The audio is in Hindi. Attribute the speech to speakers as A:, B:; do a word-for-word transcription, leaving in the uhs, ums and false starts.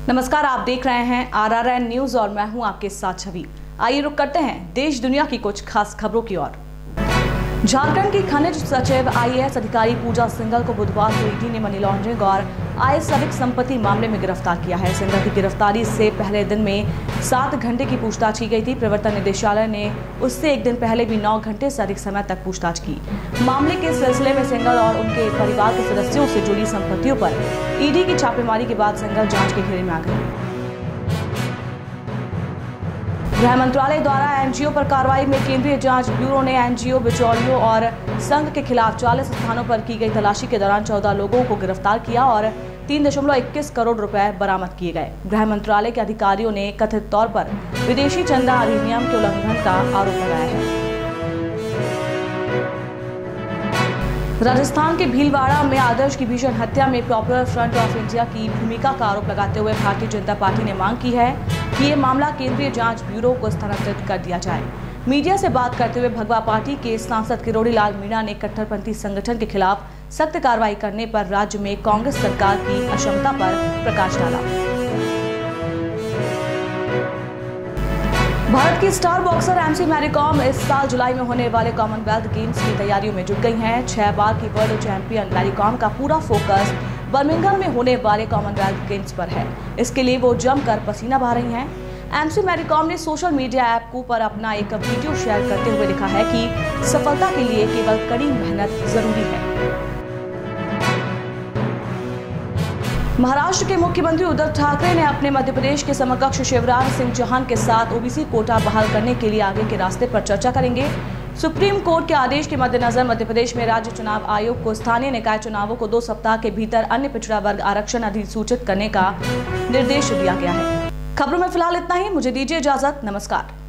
A: नमस्कार, आप देख रहे हैं आर आर एन न्यूज और मैं हूं आपके साथ छवि। आइए रुक करते हैं देश दुनिया की कुछ खास खबरों की ओर। झारखंड की खनिज सचिव आई ए एस अधिकारी पूजा सिंघल को बुधवार को ईडी ने मनी लॉन्ड्रिंग और आय सविक संपत्ति मामले में गिरफ्तार किया है। सिंघल की गिरफ्तारी से पहले दिन में सात घंटे की पूछताछ की गई थी। प्रवर्तन निदेशालय ने उससे एक दिन पहले भी नौ घंटे से अधिक समय तक पूछताछ की। मामले के सिलसिले में सिंघल और उनके परिवार के सदस्यों से जुड़ी संपत्तियों पर ईडी की छापेमारी के बाद सिंघल जांच के घेरे में आ गए। गृह मंत्रालय द्वारा एनजीओ पर कार्रवाई में केंद्रीय जांच ब्यूरो ने एनजीओ बिचौलियों और संघ के खिलाफ चालीस स्थानों पर की गई तलाशी के दौरान चौदह लोगों को गिरफ्तार किया और तीन दशमलव इक्कीस करोड़ रुपए बरामद किए गए। गृह मंत्रालय के अधिकारियों ने कथित तौर पर विदेशी चंदा अधिनियम के उल्लंघन का आरोप लगाया है। राजस्थान के भीलवाड़ा में आदर्श की भीषण हत्या में पॉपुलर फ्रंट ऑफ इंडिया की भूमिका का आरोप लगाते हुए भारतीय जनता पार्टी ने मांग की है कि ये मामला केंद्रीय जांच ब्यूरो को स्थानांतरित कर दिया जाए। मीडिया से बात करते हुए भगवा पार्टी के सांसद किरोड़ी लाल मीणा ने कट्टरपंथी संगठन के खिलाफ सख्त कार्रवाई करने पर राज्य में कांग्रेस सरकार की अक्षमता पर प्रकाश डाला। भारत की star boxer M C Mary Kom इस साल जुलाई में होने वाले कॉमनवेल्थ गेम्स की तैयारियों में जुट गई हैं। छह बार की वर्ल्ड चैंपियन मैरी कॉम का पूरा फोकस बर्मिंघम में होने वाले कॉमनवेल्थ गेम्स पर है। इसके लिए वो जमकर पसीना बहा रही हैं। एम सी मैरी कॉम ने सोशल मीडिया ऐप को पर अपना एक वीडियो शेयर करते हुए लिखा है कि सफलता के लिए केवल कड़ी मेहनत जरूरी है। महाराष्ट्र के मुख्यमंत्री उद्धव ठाकरे ने अपने मध्य प्रदेश के समकक्ष शिवराज सिंह चौहान के साथ ओबीसी कोटा बहाल करने के लिए आगे के रास्ते पर चर्चा करेंगे। सुप्रीम कोर्ट के आदेश के मद्देनजर मध्य प्रदेश में राज्य चुनाव आयोग को स्थानीय निकाय चुनावों को दो सप्ताह के भीतर अन्य पिछड़ा वर्ग आरक्षण अधिसूचित करने का निर्देश दिया गया है। खबरों में फिलहाल इतना ही। मुझे दीजिए इजाजत। नमस्कार।